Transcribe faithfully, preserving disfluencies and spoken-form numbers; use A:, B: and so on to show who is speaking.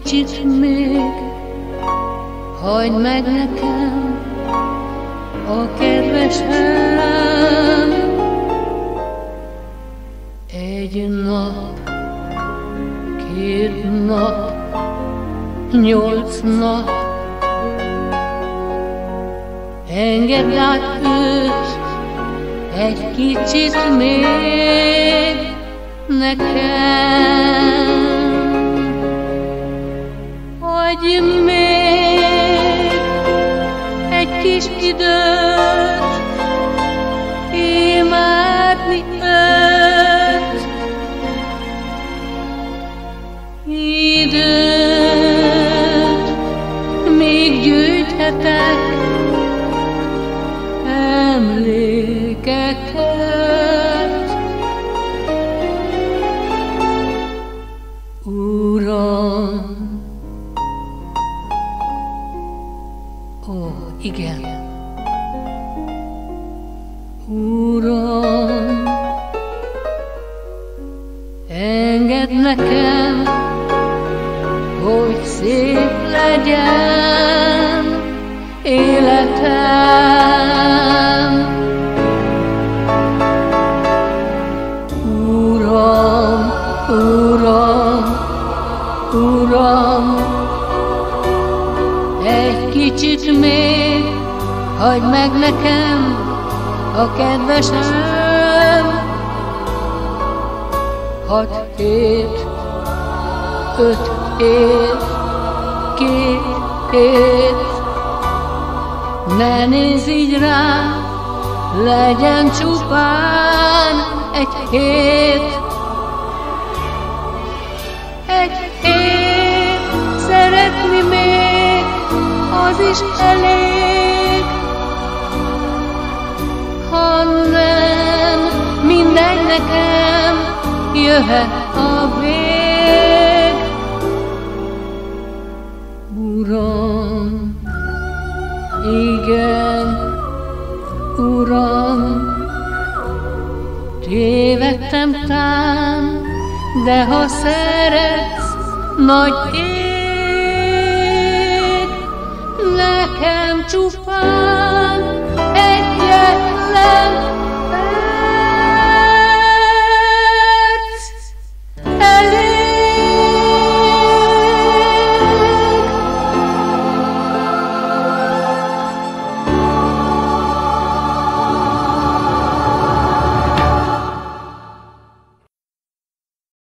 A: kicsit még, hagyd meg nekem a kedvesem. Egy nap, két nap, nyolc nap, engedd át őt egy kicsit még nekem. Adj még egy kis időt, imádni őt, időt még gyűjthetek, emlékeket. Uram, ó, igen, Uram, engedd nekem, hogy szép legyen életem. Uram, Uram, Uram, egy kicsit még hagyd meg nekem a kedvesem. Hat hét, öt hét, két hét, ne nézz így rám, legyen csupán egy hét. Egy hét, szeretni még, az is elég. Ha nem, mindegy nekem, jöhet a vég. Uram, igen, Uram, tévedtem tán, de ha szeretsz, nagy ég, nekem csupán